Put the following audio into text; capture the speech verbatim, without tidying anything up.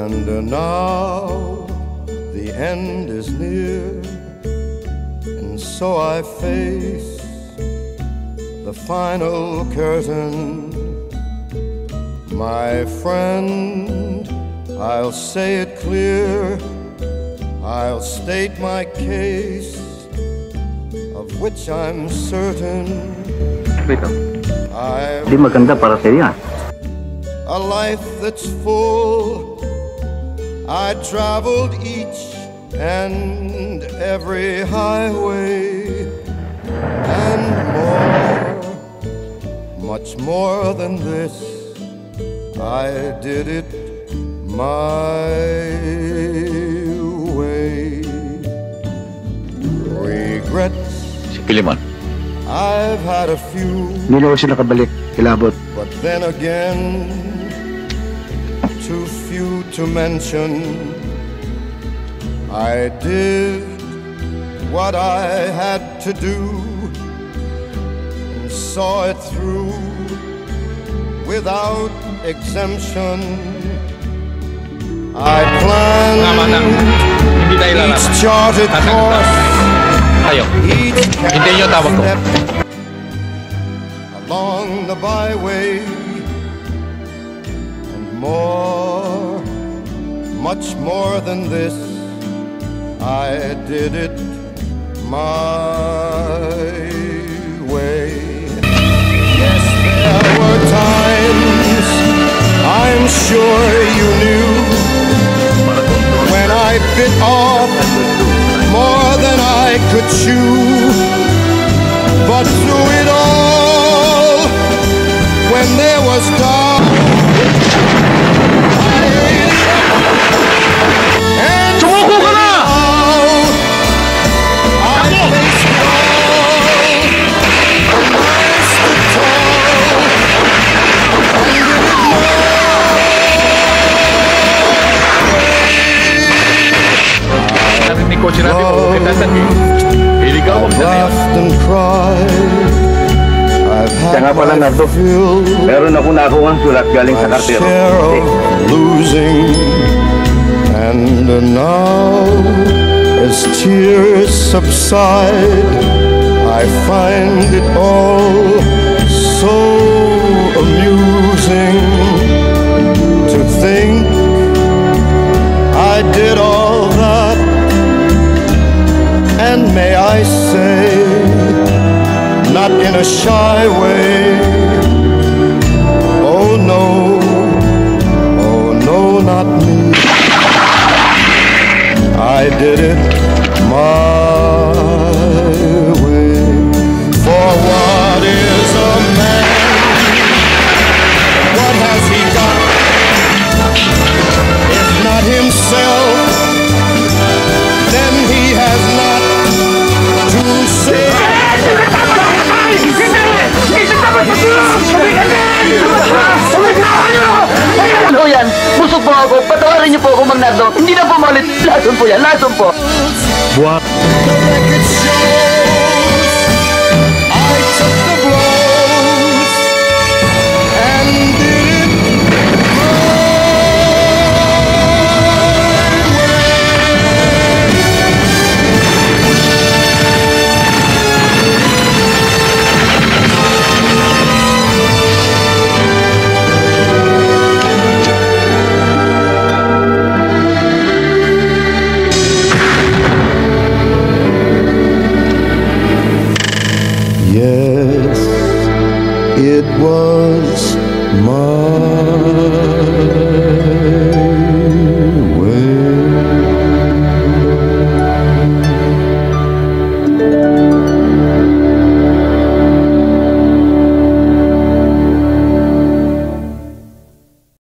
And uh, now the end is near, and so I face the final curtain. My friend, I'll say it clear, I'll state my case, of which I'm certain. Di maganda para sa iyo. A life that's full, I traveled each and every highway, and more, much more than this, I did it my way. Regrets, Si Pilimon. I've had a few. Hindi na ako siya nakabalik, kilabot. But then again, too few to mention. I did what I had to do and saw it through without exemption. I planned each charted course, each step along the byway, and more, much more than this, I did it my way. Yes, there were times, I'm sure you knew, when I bit off more than I could chew. But through it all, when there was dark, I ate it up. And Sumuko ka na! I faced it all, and I stood tall, and did it my way. I've laughed and cried, I've had my fill, Meron ako nakuha sulat galing sa my kartero. share of losing, and now as tears subside, I find it all so amusing to think I did all that, and may I say, not in a shy way, oh no, oh no, not me. I did it my way. For what is a man? What has he got? If not himself, then he has not to say. Ano yan? Busog po ako. Patawarin niyo po ako, Mang Nardong. Hindi na po maulit. Lason po yan. Lason po. Buwak. The record shows I took the blows and did it my Yes, it was my